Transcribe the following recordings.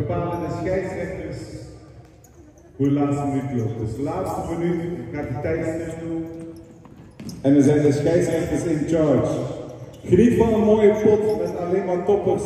bepalen de scheidsrechters hoe de laatste minuut loopt. Dus de laatste minuut gaat de tijdstip toe. En dan zijn de scheidsrechters in charge. Geniet van een mooie pot met alleen maar toppers.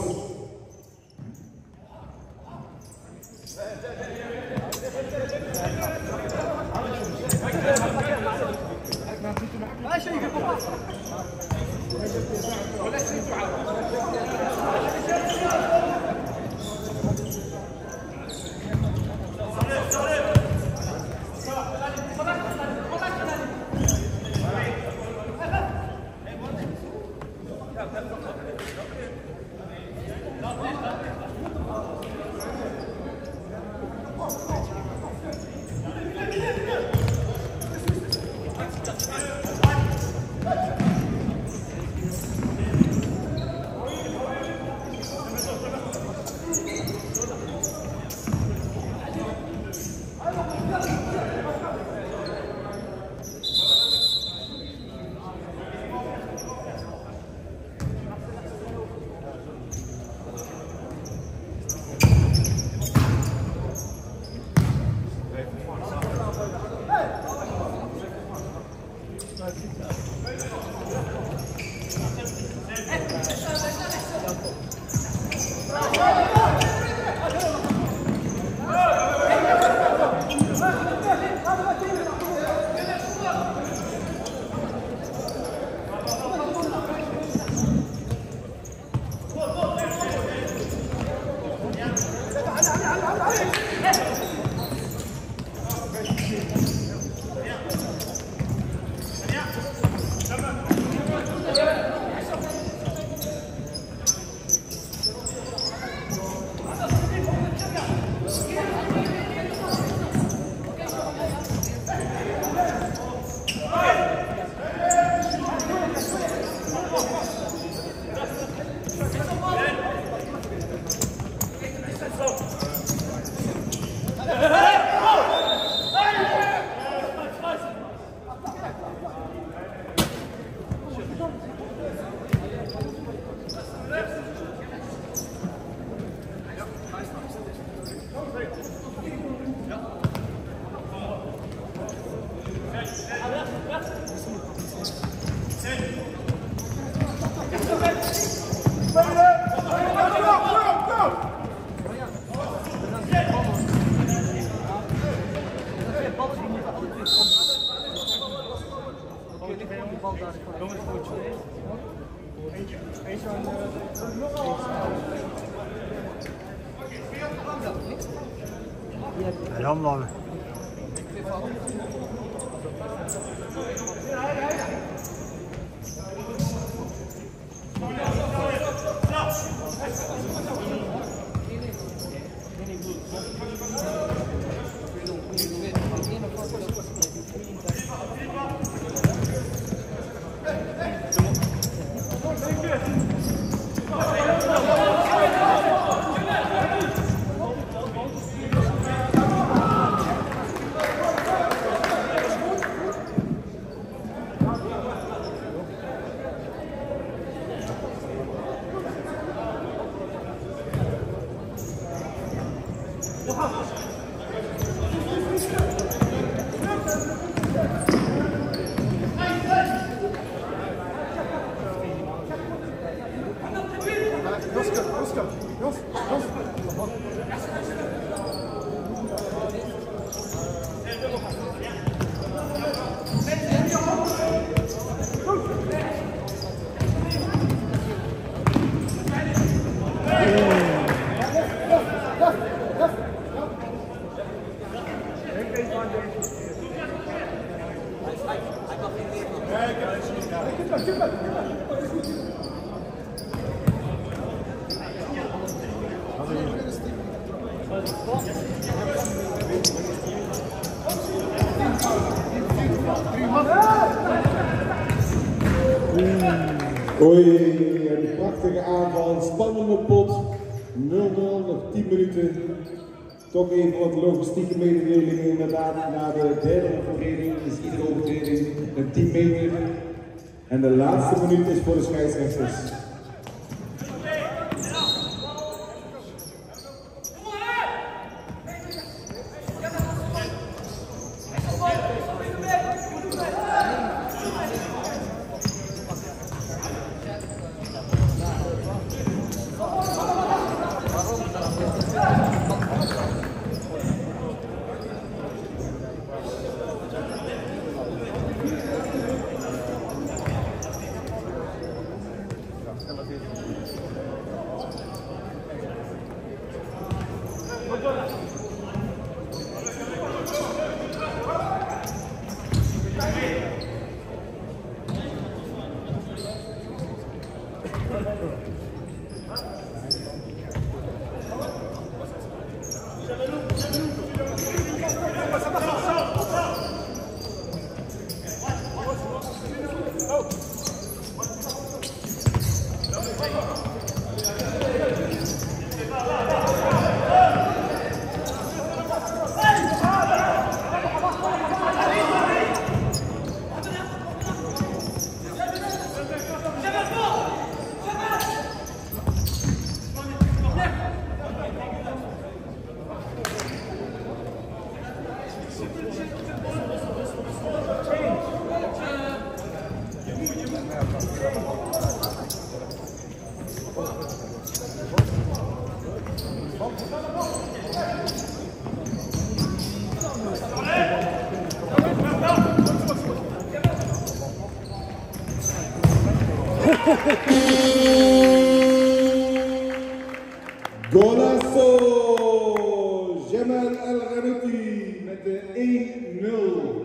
Jammer. Oei, een prachtige aanval, een spannende pot, 0-0, nog 10 minuten. Toch even wat logistieke mededelingen inderdaad. Na de derde overtreding is iedere overtreding een 10 meter. En de laatste minuut is voor de scheidsrechters. Golazo! Jamal El Ghanouti met de 1-0.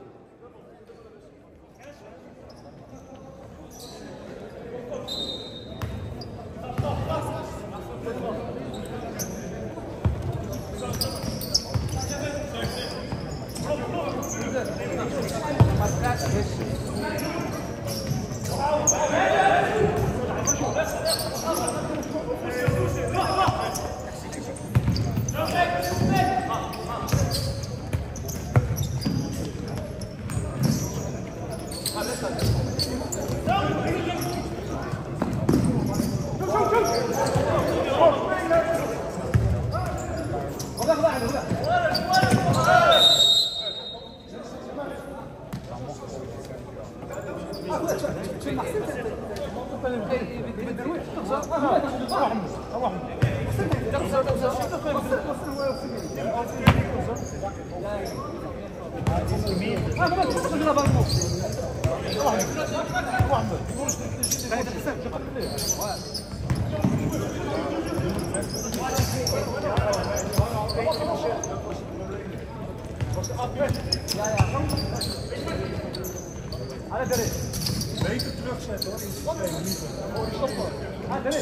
Beter terugzetten hoor, in 2 minuten. Oh, die stopt maar.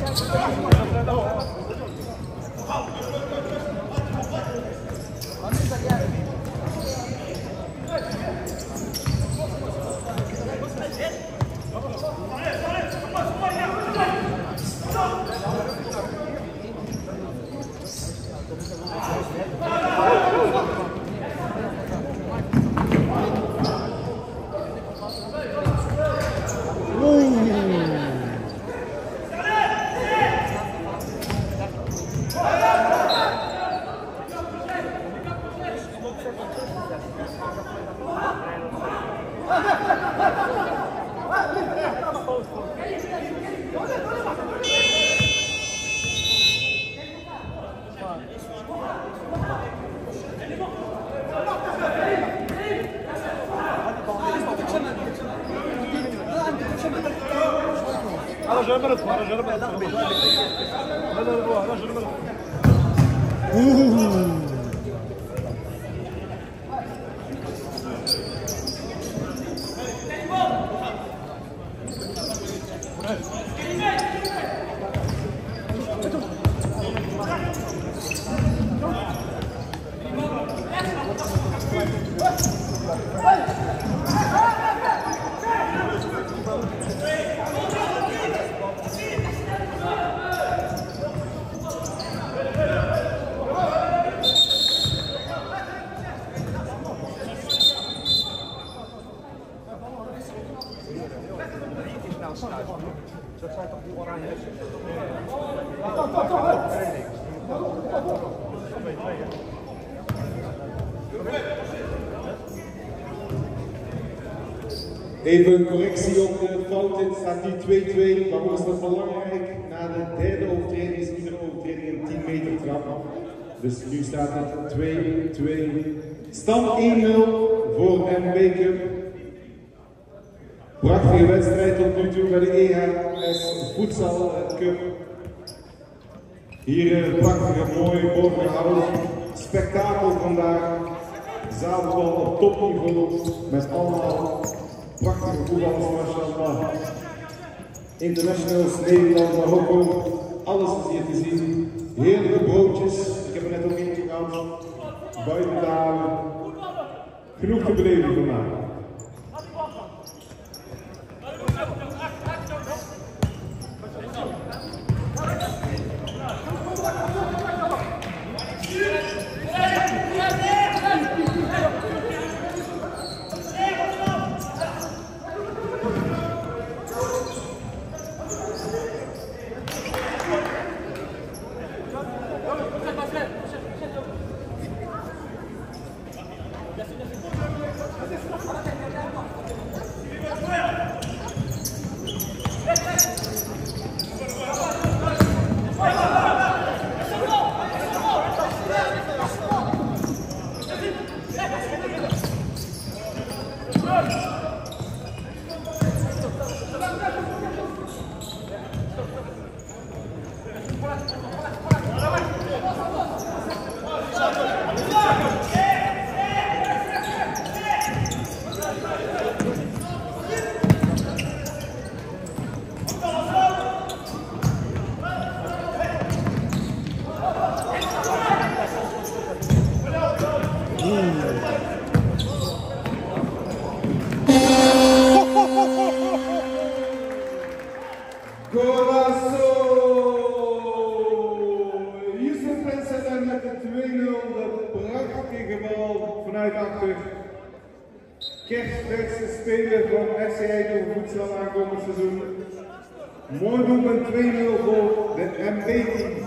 Dat zijn toch die oranje Even een correctie op de fout, het staat nu 2-2. Waarom is dat belangrijk? Na de derde overtreding is iedere overtreding een 10 meter trap. Dus nu staat het 2-2. Stand 1-0 voor MB Cup. Prachtige wedstrijd tot nu toe bij de EHS Voedsel Cup. Hier een prachtige, mooie bordenhout. Spektakel vandaag. Zaalvoetbal op topniveau met allemaal prachtige voetballers, mashallah. Internationals, Nederland, Marokko, alles is hier te zien. Heerlijke broodjes, ik heb er net ook eentje gehad. Buiten te halen. Genoeg te beleven vandaag. Gracias. en met de 2-0 de prachtige bal vanuit achter. Kerstverse speler van FC Eindhoven Voedsel aankomend seizoen. Mooi doelpunt 2-0 voor de MB-team.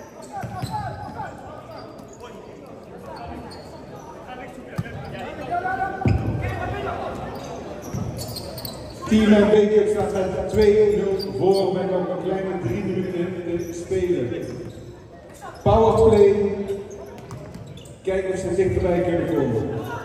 Team MB staat met 2-0 voor met nog een kleine 3 minuten te spelen. Powerplay. Kijken of ze dichterbij kunnen komen.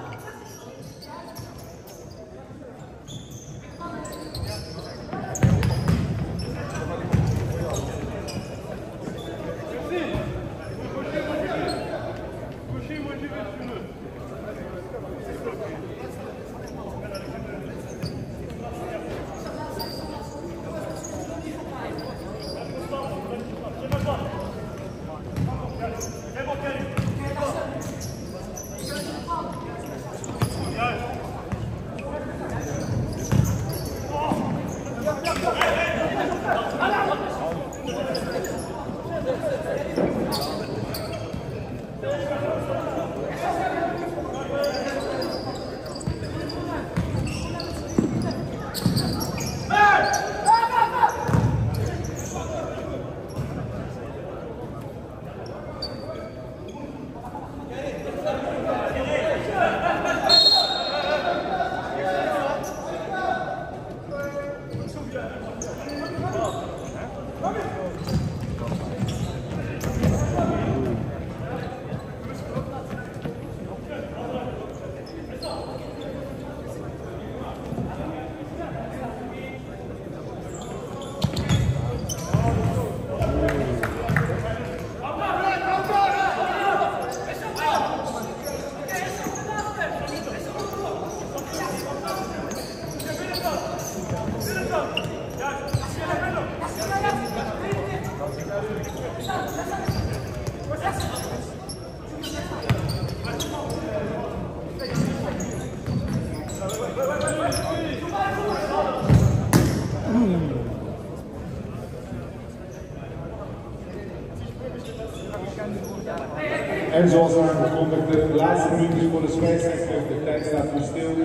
En zoals aangekondigd, de laatste minuutjes voor de scheidsrechter. De tijd staat nu stil.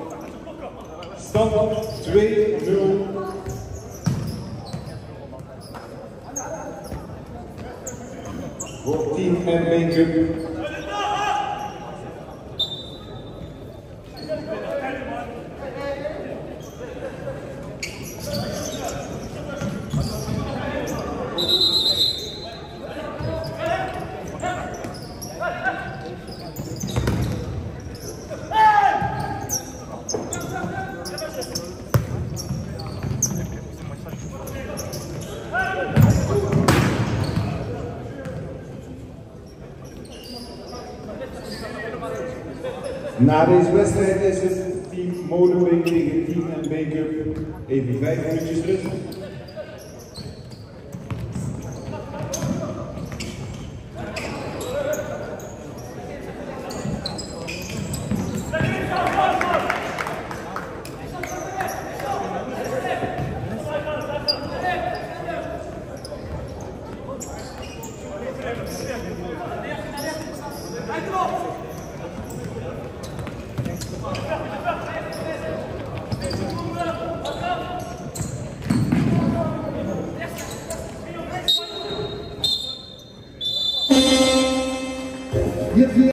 Stand 2-0. Voor Team MB Cup. Na deze wedstrijd is het team Molenbeek tegen Team MB Cup even 5 minuutjes rust.